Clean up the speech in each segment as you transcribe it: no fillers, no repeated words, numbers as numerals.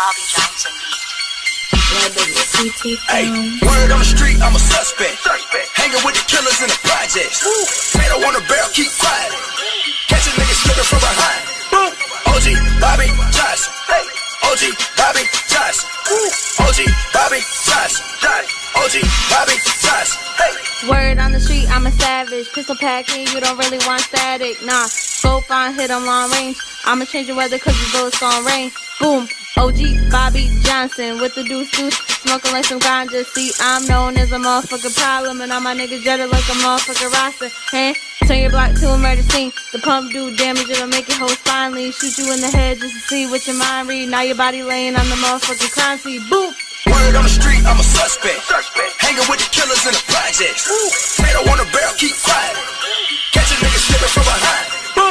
Bobby Johnson beat. Hey, word on the street, I'm a suspect. Hanging with the killers in the projects. Tato on the barrel, keep quiet. Catch a nigga slipping from behind. OG Bobby Johnson. OG Bobby Johnson. OG Bobby Johnson. OG Bobby Johnson. Word on the street, I'm a savage. Pistol packing, you don't really want static. Nah, scope on, hit on long range. I'ma change the weather cause the bullets gon' rain. Boom, OG Bobby Johnson with the deuce. Smoking like some ganja. See, I'm known as a motherfucking problem. And all my niggas jetted like a motherfucking roster. Hey, turn your block to a murder scene. The pump do damage, it'll make your whole spine lean. Shoot you in the head just to see what your mind read. Now your body laying on the motherfucking crime scene. Boom! Word on the street, I'm a suspect. Hanging with the killers in the projects. Tato on the barrel, keep quiet. Catch a nigga slipping from behind.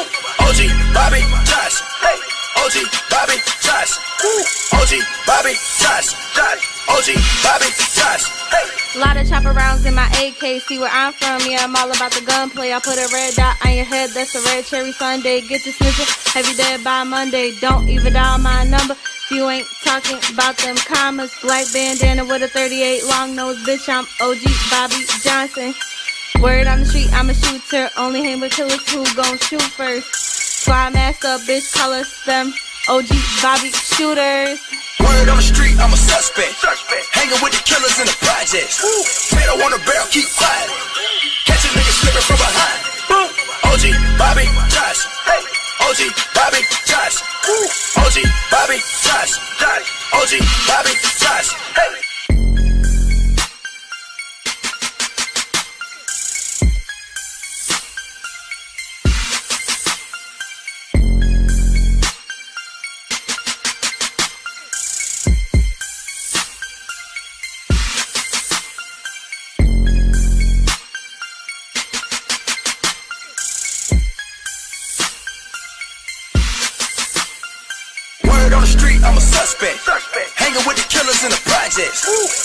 OG Bobby Johnson. OG Bobby Johnson. OG Bobby Johnson. OG Bobby Johnson. Lot of chopper rounds in my AK. See where I'm from, yeah, I'm all about the gunplay. I put a red dot on your head, that's a red cherry Sunday. Get your snitcher, heavy dead by Monday. Don't even dial my number if you ain't talking about them commas. Black bandana with a 38 long nose, bitch, I'm OG Bobby Johnson. Word on the street, I'm a shooter. Only hang with killers who gon' shoot first. Squad mask up, bitch, call us them OG Bobby shooters. Word on the street, I'm a suspect. Hanging with the killers in the projects. Tato on the barrel, keep quiet. Catch a nigga slipping from behind. OG Bobby Johnson. OG Bobby Johnson. OG Bobby Johnson. OG Bobby Johnson. Word on the street, I'm a suspect. Hanging with the killers in the projects.